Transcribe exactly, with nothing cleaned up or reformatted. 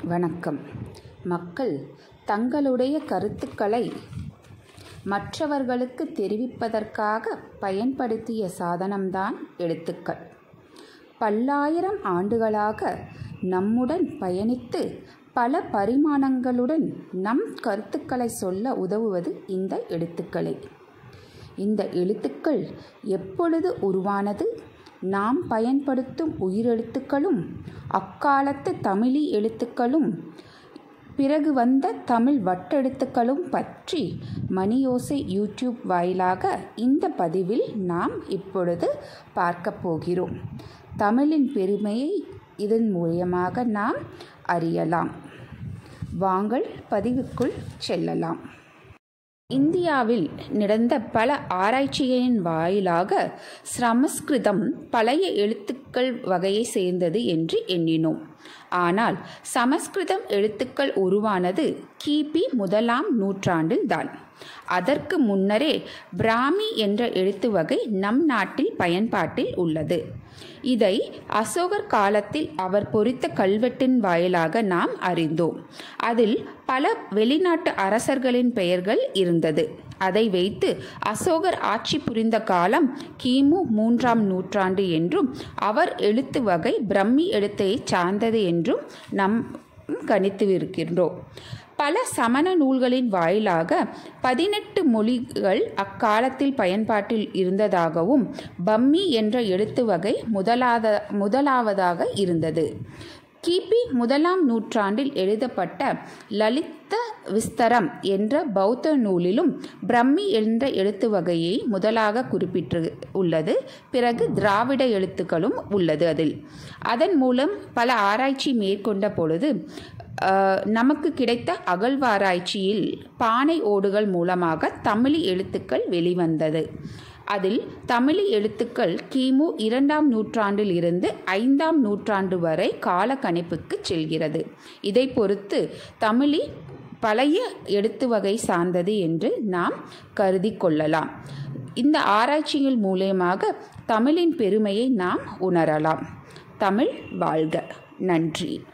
வணக்கம். மக்கள் தங்களுடைய கருத்துக்களை மற்றவர்களுக்கு தெரிவிப்பதற்காக பயன்படுத்திய சாதனம்தான் எழுத்துக்கள். பல்லாயிரம் ஆண்டுகளாக நம்முடன் பயணித்து பல பரிமாணங்களுடன் நம் கருத்துக்களை சொல்ல உதவுவது இந்த எழுத்துக்களே. இந்த எழுத்துக்கள் எப்பொழுது உருவானது? நாம் பயன்படுத்தும் உயிரெழுத்துக்களும் அக்காலத்து தமிழி எழுத்துக்களும் பிறகு வந்த தமிழ் வட்டெழுத்துக்களும் பற்றி மணியோசை யூடியூப் வாயிலாக இந்த பதிவில் நாம் இப்பொழுது பார்க்க போகிறோம். தமிழின் பெருமையை இதன் மூலமாக நாம் அறியலாம். வாங்கள் பதிவுக்குள் செல்லலாம். இந்தியாவில் நடந்த பல ஆராய்ச்சிகளின் வாயிலாக சமஸ்கிருதம் பழைய எழுத்துக்கள் வகையை சேர்ந்தது என்று எண்ணினோம். ஆனால் சமஸ்கிருதம் எழுத்துக்கள் உருவானது கிபி முதலாம் நூற்றாண்டில் தான். அதற்கு முன்னரே பிராமி என்ற எழுத்து வகை நம் நாட்டில் பயன்பாட்டில் உள்ளது. இதை அசோகர் காலத்தில் அவர் பொறித்த கல்வெட்டின் வாயிலாக நாம் அறிந்தோம். அதில் பல வெளிநாட்டு அரசர்களின் பெயர்கள் இருந்தது. அதை வைத்து அசோகர் ஆட்சி புரிந்த காலம் கிமு மூன்றாம் நூற்றாண்டு என்றும் அவர் எழுத்து வகை பிரம்மி எழுத்தை சார்ந்தது என்றும் நாம் கணித்திருக்கின்றோம். பல சமண நூல்களின் வாயிலாக பதினெட்டு மொழிகள் அக்காலத்தில் பயன்பாட்டில் இருந்ததாகவும் பம்மி என்ற எழுத்து வகை முதலாத முதலாவதாக இருந்தது. கிபி முதலாம் நூற்றாண்டில் எழுதப்பட்ட லலித விஸ்தரம் என்ற பௌத்த நூலிலும் பிரம்மி என்ற எழுத்து வகையை முதலாக குறிப்பிட்டு உள்ளது. பிறகு திராவிட எழுத்துக்களும் உள்ளது. அதில் அதன் மூலம் பல ஆராய்ச்சி மேற்கொண்ட பொழுது நமக்கு கிடைத்த அகழ்வாராய்ச்சியில் பானை ஓடுகள் மூலமாக தமிழி எழுத்துக்கள் வெளிவந்தது. அதில் தமிழி எழுத்துக்கள் கிமு இரண்டாம் நூற்றாண்டில் இருந்து ஐந்தாம் நூற்றாண்டு வரை கால கணிப்புக்கு செல்கிறது. இதை பொறுத்து தமிழி பழைய எழுத்து வகை சார்ந்தது என்று நாம் கருதி கொள்ளலாம். இந்த ஆராய்ச்சிகள் மூலமாக தமிழின் பெருமையை நாம் உணரலாம். தமிழ் வாழ்க. நன்றி.